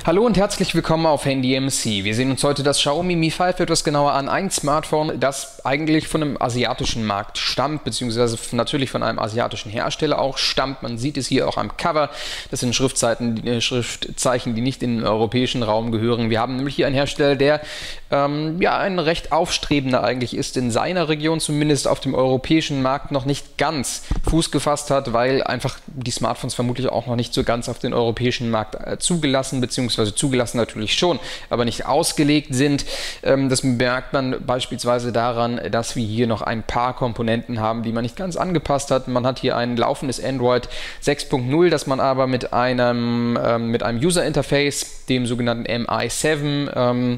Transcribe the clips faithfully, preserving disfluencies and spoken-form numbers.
Hallo und herzlich willkommen auf Handy M C. Wir sehen uns heute das Xiaomi Mi fünf etwas genauer an. Ein Smartphone, das eigentlich von einem asiatischen Markt stammt, beziehungsweise natürlich von einem asiatischen Hersteller auch stammt. Man sieht es hier auch am Cover. Das sind Schriftzeiten, äh, Schriftzeichen, die nicht in den europäischen Raum gehören. Wir haben nämlich hier einen Hersteller, der ähm, ja ein recht aufstrebender eigentlich ist, in seiner Region zumindest auf dem europäischen Markt noch nicht ganz Fuß gefasst hat, weil einfach die Smartphones vermutlich auch noch nicht so ganz auf den europäischen Markt äh, zugelassen bzw. zugelassen natürlich schon, aber nicht ausgelegt sind. Das merkt man beispielsweise daran, dass wir hier noch ein paar Komponenten haben, die man nicht ganz angepasst hat. Man hat hier ein laufendes Android sechs Punkt null, das man aber mit einem, ähm, mit einem User Interface, dem sogenannten M I sieben, ähm,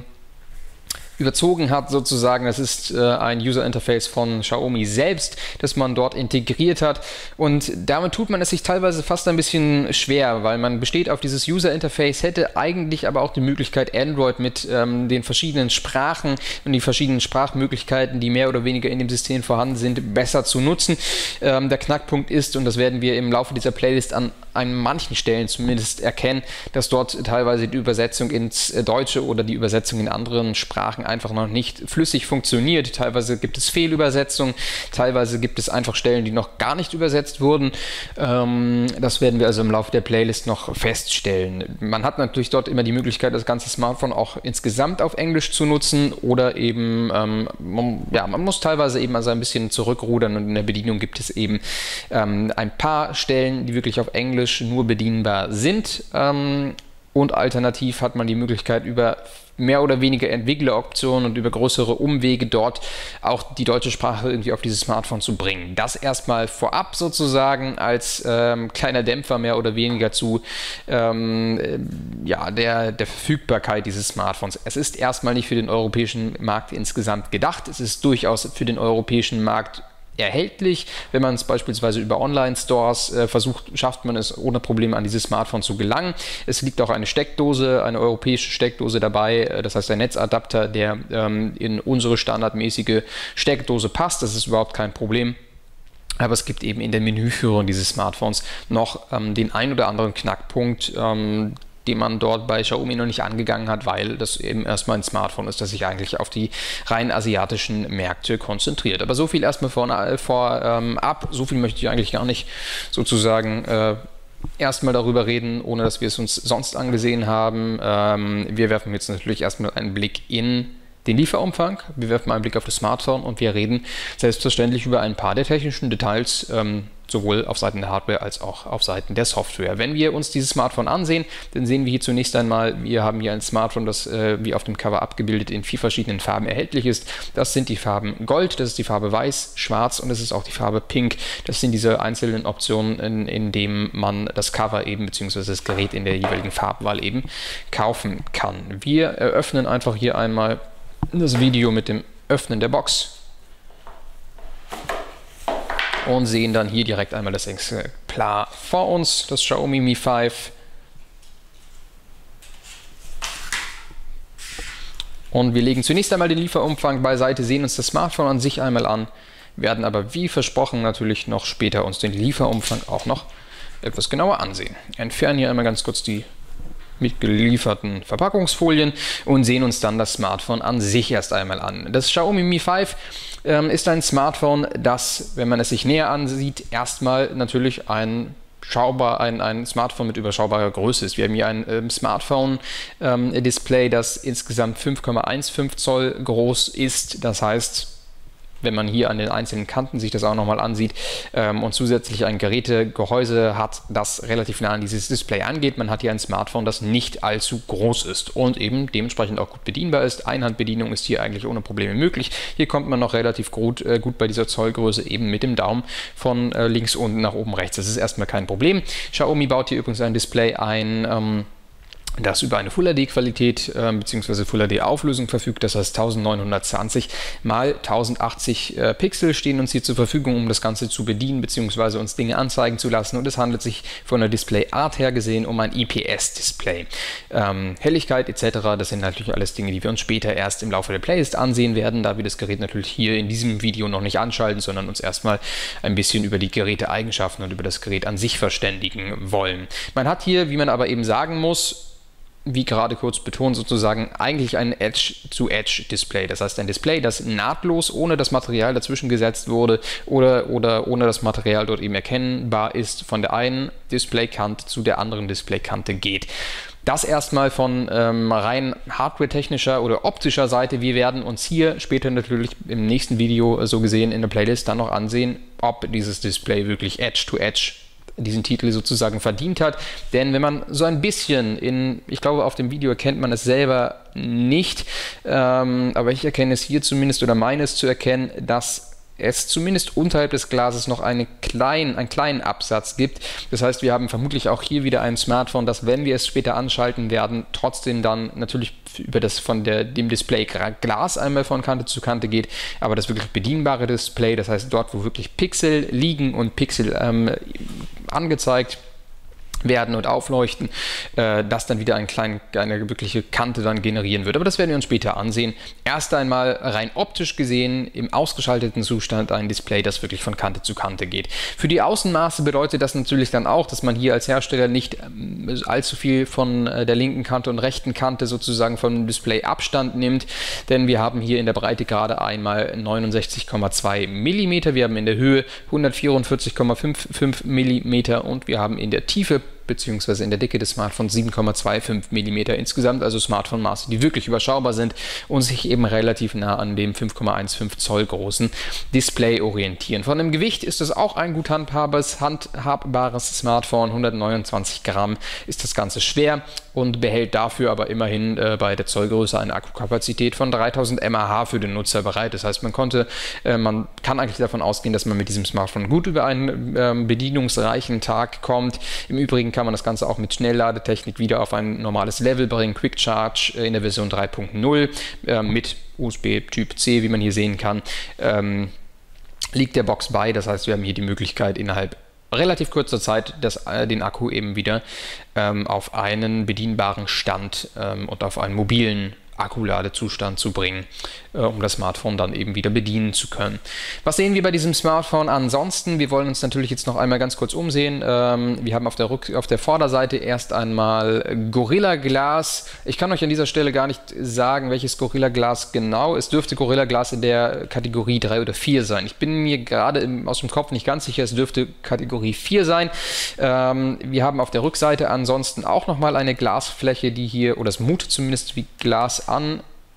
überzogen hat sozusagen. Das ist äh, ein User Interface von Xiaomi selbst, das man dort integriert hat, und damit tut man es sich teilweise fast ein bisschen schwer, weil man besteht auf dieses User Interface, hätte eigentlich aber auch die Möglichkeit, Android mit ähm, den verschiedenen Sprachen und die verschiedenen Sprachmöglichkeiten, die mehr oder weniger in dem System vorhanden sind, besser zu nutzen. Ähm, der Knackpunkt ist, und das werden wir im Laufe dieser Playlist an an manchen Stellen zumindest erkennen, dass dort teilweise die Übersetzung ins Deutsche oder die Übersetzung in anderen Sprachen einfach noch nicht flüssig funktioniert. Teilweise gibt es Fehlübersetzungen, teilweise gibt es einfach Stellen, die noch gar nicht übersetzt wurden. Ähm, das werden wir also im Laufe der Playlist noch feststellen. Man hat natürlich dort immer die Möglichkeit, das ganze Smartphone auch insgesamt auf Englisch zu nutzen, oder eben, ähm, man, ja, man muss teilweise eben also ein bisschen zurückrudern, und in der Bedienung gibt es eben ähm, ein paar Stellen, die wirklich auf Englisch nur bedienbar sind, ähm, und alternativ hat man die Möglichkeit, über mehr oder weniger Entwickleroptionen und über größere Umwege dort auch die deutsche Sprache irgendwie auf dieses Smartphone zu bringen. Das erstmal vorab sozusagen als ähm, kleiner Dämpfer mehr oder weniger zu ähm, äh, ja, der, der Verfügbarkeit dieses Smartphones. Es ist erstmal nicht für den europäischen Markt insgesamt gedacht. Es ist durchaus für den europäischen Markt erhältlich. Wenn man es beispielsweise über Online-Stores äh, versucht, schafft man es ohne Probleme an dieses Smartphone zu gelangen. Es liegt auch eine Steckdose, eine europäische Steckdose dabei, äh, das heißt ein Netzadapter, der ähm, in unsere standardmäßige Steckdose passt. Das ist überhaupt kein Problem. Aber es gibt eben in der Menüführung dieses Smartphones noch ähm, den ein oder anderen Knackpunkt, ähm, den man dort bei Xiaomi noch nicht angegangen hat, weil das eben erstmal ein Smartphone ist, das sich eigentlich auf die rein asiatischen Märkte konzentriert. Aber so viel erstmal vor, vor ähm, ab, so viel möchte ich eigentlich gar nicht sozusagen äh, erstmal darüber reden, ohne dass wir es uns sonst angesehen haben. Ähm, wir werfen jetzt natürlich erstmal einen Blick in den Lieferumfang, wir werfen einen Blick auf das Smartphone, und wir reden selbstverständlich über ein paar der technischen Details, ähm, sowohl auf Seiten der Hardware als auch auf Seiten der Software. Wenn wir uns dieses Smartphone ansehen, dann sehen wir hier zunächst einmal, wir haben hier ein Smartphone, das äh, wie auf dem Cover abgebildet in vier verschiedenen Farben erhältlich ist. Das sind die Farben Gold, das ist die Farbe Weiß, Schwarz, und das ist auch die Farbe Pink. Das sind diese einzelnen Optionen, in, in denen man das Cover eben bzw. das Gerät in der jeweiligen Farbwahl eben kaufen kann. Wir eröffnen einfach hier einmal das Video mit dem Öffnen der Box und sehen dann hier direkt einmal das Exemplar vor uns, das Xiaomi Mi fünf. Und wir legen zunächst einmal den Lieferumfang beiseite, sehen uns das Smartphone an sich einmal an, werden aber wie versprochen natürlich noch später uns den Lieferumfang auch noch etwas genauer ansehen. Entfernen hier einmal ganz kurz die mitgelieferten Verpackungsfolien und sehen uns dann das Smartphone an sich erst einmal an. Das Xiaomi Mi fünf ähm, ist ein Smartphone, das, wenn man es sich näher ansieht, erstmal natürlich ein Schaubar, ein, ein Smartphone mit überschaubarer Größe ist. Wir haben hier ein ähm, Smartphone-Display, ähm, das insgesamt fünf Komma fünfzehn Zoll groß ist. Das heißt, wenn man hier an den einzelnen Kanten sich das auch nochmal ansieht ähm, und zusätzlich ein Gerätegehäuse hat, das relativ nah an dieses Display angeht. Man hat hier ein Smartphone, das nicht allzu groß ist und eben dementsprechend auch gut bedienbar ist. Einhandbedienung ist hier eigentlich ohne Probleme möglich. Hier kommt man noch relativ gut, äh, gut bei dieser Zollgröße eben mit dem Daumen von äh, links unten nach oben rechts. Das ist erstmal kein Problem. Xiaomi baut hier übrigens ein Display ein, ähm, das über eine Full H D-Qualität äh, bzw. Full H D-Auflösung verfügt. Das heißt neunzehnhundertzwanzig mal tausendachtzig äh, Pixel stehen uns hier zur Verfügung, um das Ganze zu bedienen bzw. uns Dinge anzeigen zu lassen. Und es handelt sich von der Displayart her gesehen um ein I P S-Display. Ähm, Helligkeit et cetera, das sind natürlich alles Dinge, die wir uns später erst im Laufe der Playlist ansehen werden, da wir das Gerät natürlich hier in diesem Video noch nicht anschalten, sondern uns erstmal ein bisschen über die Geräteeigenschaften und über das Gerät an sich verständigen wollen. Man hat hier, wie man aber eben sagen muss, wie gerade kurz betont, sozusagen eigentlich ein Edge-to-Edge-Display. Das heißt, ein Display, das nahtlos, ohne das Material dazwischen gesetzt wurde oder, oder ohne das Material dort eben erkennbar ist, von der einen Displaykante zu der anderen Displaykante geht. Das erstmal von ähm, rein hardware-technischer oder optischer Seite. Wir werden uns hier später natürlich im nächsten Video äh, so gesehen in der Playlist dann noch ansehen, ob dieses Display wirklich Edge-to-Edge diesen Titel sozusagen verdient hat. Denn wenn man so ein bisschen in, ich glaube auf dem Video erkennt man es selber nicht, ähm, aber ich erkenne es hier zumindest oder meine es zu erkennen, dass es zumindest unterhalb des Glases noch eine klein, einen kleinen Absatz gibt. Das heißt, wir haben vermutlich auch hier wieder ein Smartphone, das, wenn wir es später anschalten werden, trotzdem dann natürlich über das von der, dem Display Glas einmal von Kante zu Kante geht, aber das wirklich bedienbare Display, das heißt dort, wo wirklich Pixel liegen und Pixel ähm, angezeigt werden und aufleuchten, äh, das dann wieder einen kleinen, eine wirkliche Kante dann generieren wird. Aber das werden wir uns später ansehen. Erst einmal rein optisch gesehen im ausgeschalteten Zustand ein Display, das wirklich von Kante zu Kante geht. Für die Außenmaße bedeutet das natürlich dann auch, dass man hier als Hersteller nicht ähm, allzu viel von äh, der linken Kante und rechten Kante sozusagen vom Display Abstand nimmt, denn wir haben hier in der Breite gerade einmal neunundsechzig Komma zwei Millimeter, wir haben in der Höhe hundertvierundvierzig Komma fünfundfünfzig Millimeter und wir haben in der Tiefe beziehungsweise in der Dicke des Smartphones sieben Komma fünfundzwanzig Millimeter insgesamt, also Smartphone-Maße, die wirklich überschaubar sind und sich eben relativ nah an dem fünf Komma fünfzehn Zoll großen Display orientieren. Von dem Gewicht ist es auch ein gut handhabbares, handhabbares Smartphone, hundertneunundzwanzig Gramm ist das Ganze schwer und behält dafür aber immerhin äh, bei der Zollgröße eine Akkukapazität von dreitausend Milliampere-Stunden für den Nutzer bereit. Das heißt, man konnte, äh, man kann eigentlich davon ausgehen, dass man mit diesem Smartphone gut über einen äh, bedienungsreichen Tag kommt. Im Übrigen kann man das Ganze auch mit Schnellladetechnik wieder auf ein normales Level bringen. Quick Charge in der Version drei Punkt null äh, mit U S B Typ C, wie man hier sehen kann, ähm, liegt der Box bei. Das heißt, wir haben hier die Möglichkeit, innerhalb relativ kurzer Zeit das, äh, den Akku eben wieder ähm, auf einen bedienbaren Stand ähm, und auf einen mobilen Akkuladezustand zu bringen, äh, um das Smartphone dann eben wieder bedienen zu können. Was sehen wir bei diesem Smartphone ansonsten? Wir wollen uns natürlich jetzt noch einmal ganz kurz umsehen. Ähm, wir haben auf der, Rück auf der Vorderseite erst einmal Gorilla Glass. Ich kann euch an dieser Stelle gar nicht sagen, welches Gorilla Glass genau. Es dürfte Gorilla Glass in der Kategorie drei oder vier sein. Ich bin mir gerade aus dem Kopf nicht ganz sicher, es dürfte Kategorie vier sein. Ähm, wir haben auf der Rückseite ansonsten auch nochmal eine Glasfläche, die hier, oder es mutet zumindest wie Glas an.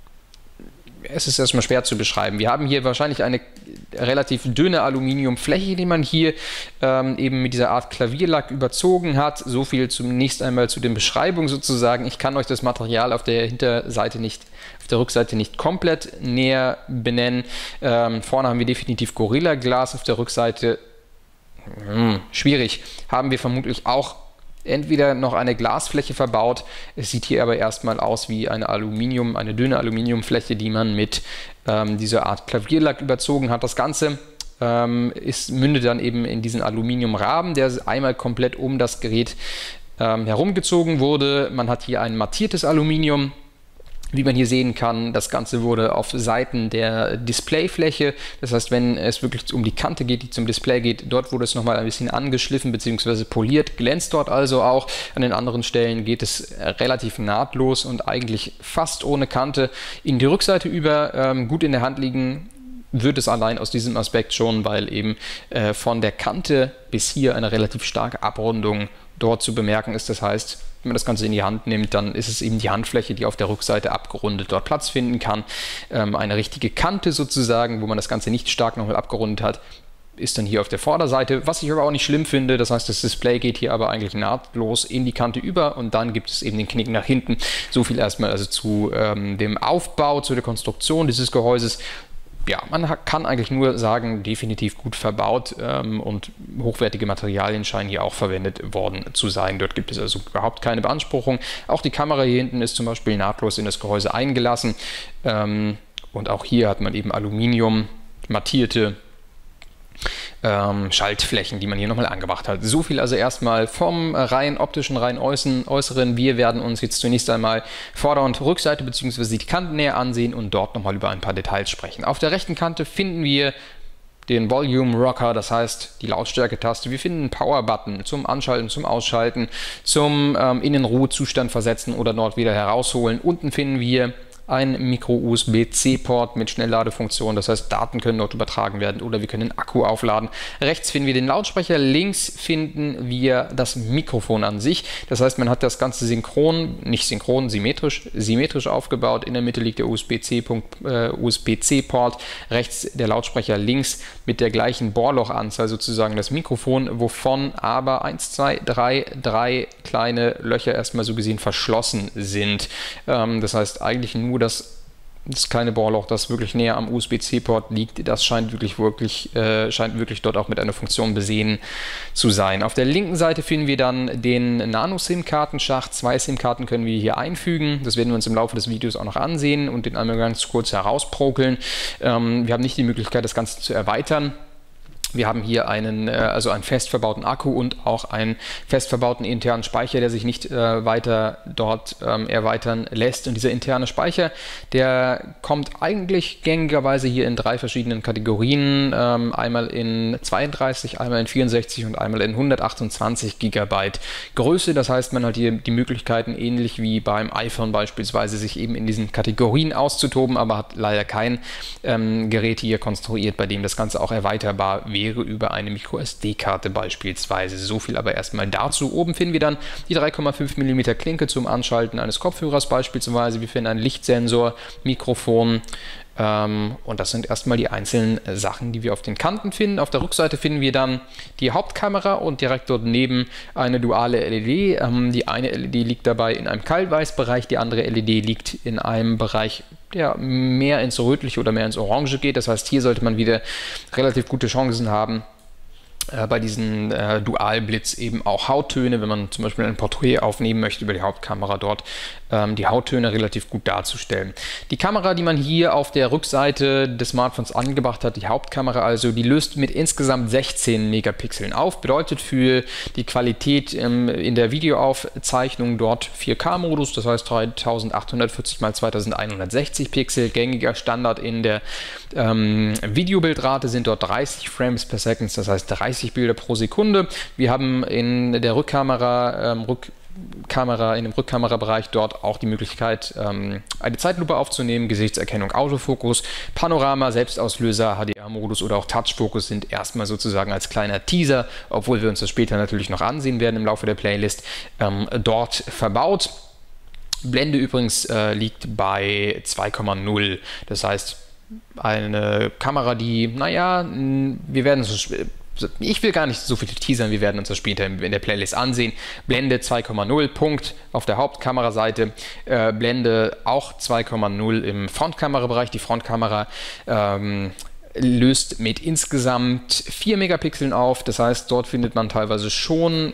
Es ist erstmal schwer zu beschreiben. Wir haben hier wahrscheinlich eine relativ dünne Aluminiumfläche, die man hier ähm, eben mit dieser Art Klavierlack überzogen hat. So viel zunächst einmal zu den Beschreibungen sozusagen. Ich kann euch das Material auf der Hinterseite nicht, auf der Rückseite nicht komplett näher benennen. Ähm, vorne haben wir definitiv Gorilla Glas, auf der Rückseite hm, schwierig. Haben wir vermutlich auch entweder noch eine Glasfläche verbaut. Es sieht hier aber erstmal aus wie eine Aluminium, eine dünne Aluminiumfläche, die man mit ähm, dieser Art Klavierlack überzogen hat. Das Ganze ähm, ist, mündet dann eben in diesen Aluminiumrahmen, der einmal komplett um das Gerät ähm, herumgezogen wurde. Man hat hier ein mattiertes Aluminium. Wie man hier sehen kann, das Ganze wurde auf Seiten der Displayfläche, das heißt, wenn es wirklich um die Kante geht, die zum Display geht, dort wurde es nochmal ein bisschen angeschliffen bzw. poliert, glänzt dort also auch. An den anderen Stellen geht es relativ nahtlos und eigentlich fast ohne Kante in die Rückseite über, ähm, gut in der Hand liegen wird es allein aus diesem Aspekt schon, weil eben äh, von der Kante bis hier eine relativ starke Abrundung dort zu bemerken ist. Das heißt, wenn man das Ganze in die Hand nimmt, dann ist es eben die Handfläche, die auf der Rückseite abgerundet dort Platz finden kann. Ähm, eine richtige Kante sozusagen, wo man das Ganze nicht stark nochmal abgerundet hat, ist dann hier auf der Vorderseite, was ich aber auch nicht schlimm finde. Das heißt, das Display geht hier aber eigentlich nahtlos in die Kante über und dann gibt es eben den Knick nach hinten. So viel erstmal also zu ähm, dem Aufbau, zu der Konstruktion dieses Gehäuses. Ja, man kann eigentlich nur sagen, definitiv gut verbaut ähm, und hochwertige Materialien scheinen hier auch verwendet worden zu sein. Dort gibt es also überhaupt keine Beanspruchung. Auch die Kamera hier hinten ist zum Beispiel nahtlos in das Gehäuse eingelassen. Ähm, und auch hier hat man eben Aluminium, mattierte ähm, Schaltflächen, die man hier nochmal angebracht hat. So viel also erstmal vom rein optischen, rein äußeren. Wir werden uns jetzt zunächst einmal Vorder- und Rückseite bzw. die Kanten näher ansehen und dort nochmal über ein paar Details sprechen. Auf der rechten Kante finden wir den Volume Rocker, das heißt die Lautstärke-Taste. Wir finden einen Power-Button zum Anschalten, zum Ausschalten, zum ähm, in den Ruhezustand versetzen oder dort wieder herausholen. Unten finden wir ein Micro-U S B C Port mit Schnellladefunktion, das heißt Daten können dort übertragen werden oder wir können den Akku aufladen. Rechts finden wir den Lautsprecher, links finden wir das Mikrofon an sich. Das heißt, man hat das Ganze synchron, nicht synchron, symmetrisch, symmetrisch aufgebaut. In der Mitte liegt der U S B C Port, rechts der Lautsprecher, links mit der gleichen Bohrlochanzahl sozusagen das Mikrofon, wovon aber eins, zwei, drei, drei kleine Löcher erstmal so gesehen verschlossen sind. Ähm, das heißt eigentlich nur Das, das kleine Bohrloch, das wirklich näher am U S B C Port liegt, das scheint wirklich, wirklich, äh, scheint wirklich dort auch mit einer Funktion besehen zu sein. Auf der linken Seite finden wir dann den Nano-SIM-Kartenschacht. Zwei SIM-Karten können wir hier einfügen. Das werden wir uns im Laufe des Videos auch noch ansehen und den einmal ganz kurz herausprokeln. Ähm, wir haben nicht die Möglichkeit, das Ganze zu erweitern. Wir haben hier einen, also einen fest verbauten Akku und auch einen fest verbauten internen Speicher, der sich nicht äh, weiter dort ähm, erweitern lässt. Und dieser interne Speicher, der kommt eigentlich gängigerweise hier in drei verschiedenen Kategorien. Ähm, einmal in zweiunddreißig, einmal in vierundsechzig und einmal in hundertachtundzwanzig Gigabyte Größe. Das heißt, man hat hier die Möglichkeiten, ähnlich wie beim iPhone beispielsweise, sich eben in diesen Kategorien auszutoben, aber hat leider kein ähm, Gerät hier konstruiert, bei dem das Ganze auch erweiterbar wäre über eine Micro S D-Karte beispielsweise. So viel aber erstmal dazu. Oben finden wir dann die drei Komma fünf Millimeter Klinke zum Anschalten eines Kopfhörers beispielsweise. Wir finden einen Lichtsensor, Mikrofon, ähm, und das sind erstmal die einzelnen Sachen, die wir auf den Kanten finden. Auf der Rückseite finden wir dann die Hauptkamera und direkt dort neben eine duale L E D. Ähm, die eine L E D liegt dabei in einem Kaltweißbereich, die andere L E D liegt in einem Bereich, der mehr ins Rötliche oder mehr ins Orange geht. Das heißt, hier sollte man wieder relativ gute Chancen haben, äh, bei diesem äh, Dualblitz eben auch Hauttöne, wenn man zum Beispiel ein Porträt aufnehmen möchte über die Hauptkamera, dort ähm, die Hauttöne relativ gut darzustellen. Die Kamera, die man hier auf der Rückseite des Smartphones angebracht hat, die Hauptkamera also, die löst mit insgesamt sechzehn Megapixeln auf, bedeutet für die Qualität ähm, in der Videoaufzeichnung dort vier K Modus, das heißt dreitausendachthundertvierzig mal zweitausendeinhundertsechzig Pixel. Gängiger Standard in der ähm, Videobildrate sind dort dreißig Frames per Second, das heißt dreißig Bilder pro Sekunde. Wir haben in der Rückkamera, ähm, Rückkamera, in dem Rückkamerabereich dort auch die Möglichkeit, ähm, eine Zeitlupe aufzunehmen, Gesichtserkennung, Autofokus, Panorama, Selbstauslöser, H D R-Modus oder auch Touchfokus sind erstmal sozusagen als kleiner Teaser, obwohl wir uns das später natürlich noch ansehen werden im Laufe der Playlist, ähm, dort verbaut. Blende übrigens äh, liegt bei zwei Komma null, das heißt eine Kamera, die, naja, wir werden es Ich will gar nicht so viel teasern, wir werden uns das später in der Playlist ansehen. Blende zwei Komma null, Punkt auf der Hauptkameraseite. Äh, Blende auch zwei Komma null im Frontkamerabereich. Die Frontkamera ähm, löst mit insgesamt vier Megapixeln auf. Das heißt, dort findet man teilweise schon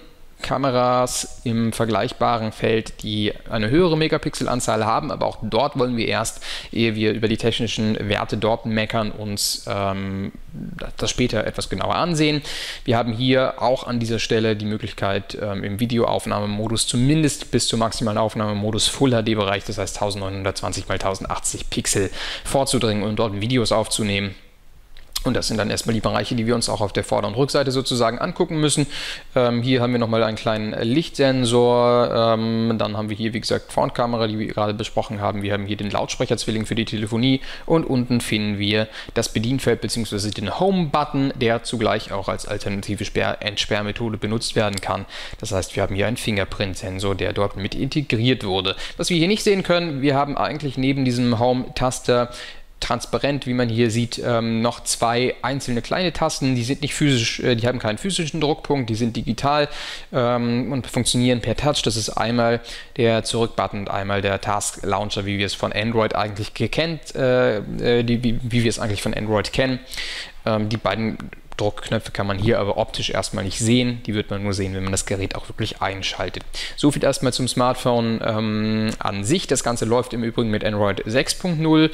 Kameras im vergleichbaren Feld, die eine höhere Megapixelanzahl haben, aber auch dort wollen wir erst, ehe wir über die technischen Werte dort meckern, uns ähm, das später etwas genauer ansehen. Wir haben hier auch an dieser Stelle die Möglichkeit, ähm, im Videoaufnahmemodus zumindest bis zum maximalen Aufnahmemodus Full H D-Bereich, das heißt neunzehnhundertzwanzig mal tausendachtzig Pixel vorzudringen und dort Videos aufzunehmen. Und das sind dann erstmal die Bereiche, die wir uns auch auf der Vorder- und Rückseite sozusagen angucken müssen. Ähm, hier haben wir nochmal einen kleinen Lichtsensor. Ähm, dann haben wir hier, wie gesagt, Frontkamera, die wir gerade besprochen haben. Wir haben hier den Lautsprecherzwilling für die Telefonie. Und unten finden wir das Bedienfeld bzw. den Home-Button, der zugleich auch als alternative Sperr- Entsperrmethode benutzt werden kann. Das heißt, wir haben hier einen Fingerprint-Sensor, der dort mit integriert wurde. Was wir hier nicht sehen können, wir haben eigentlich neben diesem Home-Taster transparent, wie man hier sieht, ähm, noch zwei einzelne kleine Tasten, die sind nicht physisch, äh, die haben keinen physischen Druckpunkt, die sind digital ähm, und funktionieren per Touch. Das ist einmal der Zurück-Button und einmal der Task Launcher, wie wir es von Android eigentlich kennt, äh, die, wie, wie wir es eigentlich von Android kennen. Ähm, die beiden Druckknöpfe kann man hier aber optisch erstmal nicht sehen. Die wird man nur sehen, wenn man das Gerät auch wirklich einschaltet. So viel erstmal zum Smartphone ähm, an sich. Das Ganze läuft im Übrigen mit Android sechs Punkt null.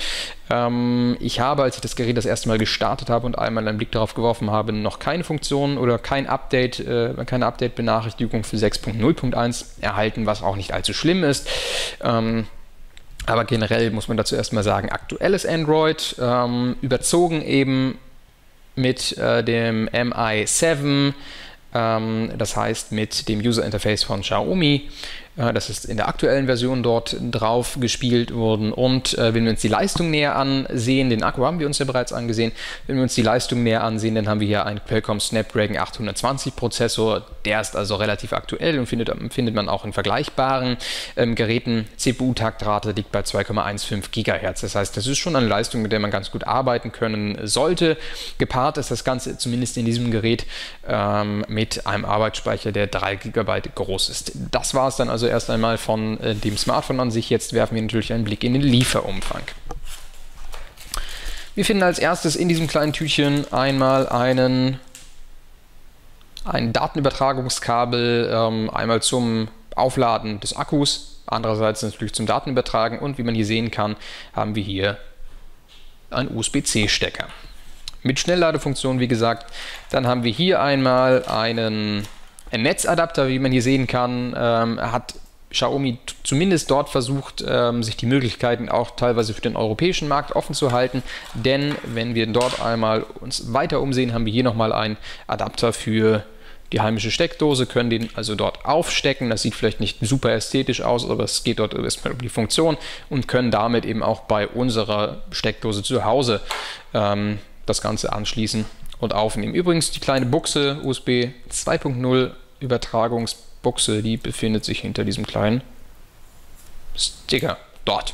Ähm, ich habe, als ich das Gerät das erste Mal gestartet habe und einmal einen Blick darauf geworfen habe, noch keine Funktion oder kein Update, äh, keine Update-Benachrichtigung für sechs Punkt null Punkt eins erhalten, was auch nicht allzu schlimm ist. Ähm, aber generell muss man dazu erstmal sagen, aktuelles Android, ähm, überzogen eben mit äh, dem M I sieben, ähm, das heißt mit dem User Interface von Xiaomi. Äh, das ist in der aktuellen Version dort drauf gespielt worden. Und äh, wenn wir uns die Leistung näher ansehen, den Akku haben wir uns ja bereits angesehen, wenn wir uns die Leistung näher ansehen, dann haben wir hier einen Qualcomm Snapdragon achthundertzwanzig Prozessor. Der ist also relativ aktuell und findet, findet man auch in vergleichbaren ähm, Geräten. C P U-Taktrate liegt bei zwei Komma fünfzehn Gigahertz. Das heißt, das ist schon eine Leistung, mit der man ganz gut arbeiten können sollte. Gepaart ist das Ganze zumindest in diesem Gerät ähm, mit einem Arbeitsspeicher, der drei Gigabyte groß ist. Das war es dann also erst einmal von äh, dem Smartphone an sich. Jetzt werfen wir natürlich einen Blick in den Lieferumfang. Wir finden als erstes in diesem kleinen Tütchen einmal einen ein Datenübertragungskabel, ähm, einmal zum Aufladen des Akkus, andererseits natürlich zum Datenübertragen, und wie man hier sehen kann, haben wir hier einen U S B C Stecker. Mit Schnellladefunktion, wie gesagt. Dann haben wir hier einmal einen, einen Netzadapter, wie man hier sehen kann, ähm, hat Xiaomi zumindest dort versucht, ähm, sich die Möglichkeiten auch teilweise für den europäischen Markt offen zu halten, denn wenn wir dort einmal uns weiter umsehen, haben wir hier nochmal einen Adapter für die heimische Steckdose, können den also dort aufstecken. Das sieht vielleicht nicht super ästhetisch aus, aber es geht dort erstmal um die Funktion, und können damit eben auch bei unserer Steckdose zu Hause ähm, das Ganze anschließen und aufnehmen. Übrigens die kleine Buchse, U S B zwei Punkt null Übertragungsbuchse, die befindet sich hinter diesem kleinen Sticker dort.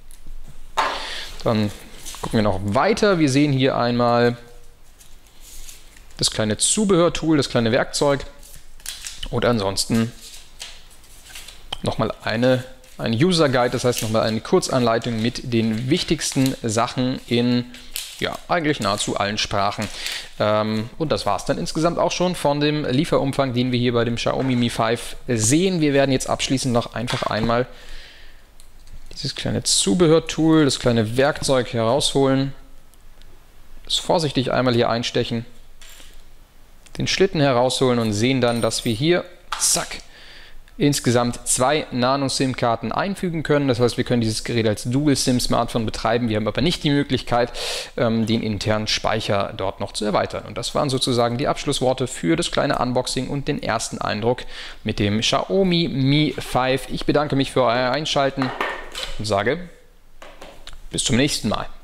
Dann gucken wir noch weiter. Wir sehen hier einmal das kleine Zubehörtool, das kleine Werkzeug, und ansonsten nochmal eine, ein User Guide, das heißt nochmal eine Kurzanleitung mit den wichtigsten Sachen in ja, eigentlich nahezu allen Sprachen. Ähm, und das war es dann insgesamt auch schon von dem Lieferumfang, den wir hier bei dem Xiaomi Mi fünf sehen. Wir werden jetzt abschließend noch einfach einmal dieses kleine Zubehörtool, das kleine Werkzeug herausholen, das vorsichtig einmal hier einstechen, den Schlitten herausholen und sehen dann, dass wir hier, zack, insgesamt zwei Nano-SIM-Karten einfügen können. Das heißt, wir können dieses Gerät als Dual-SIM-Smartphone betreiben. Wir haben aber nicht die Möglichkeit, ähm, den internen Speicher dort noch zu erweitern. Und das waren sozusagen die Abschlussworte für das kleine Unboxing und den ersten Eindruck mit dem Xiaomi Mi fünf. Ich bedanke mich für euer Einschalten und sage bis zum nächsten Mal.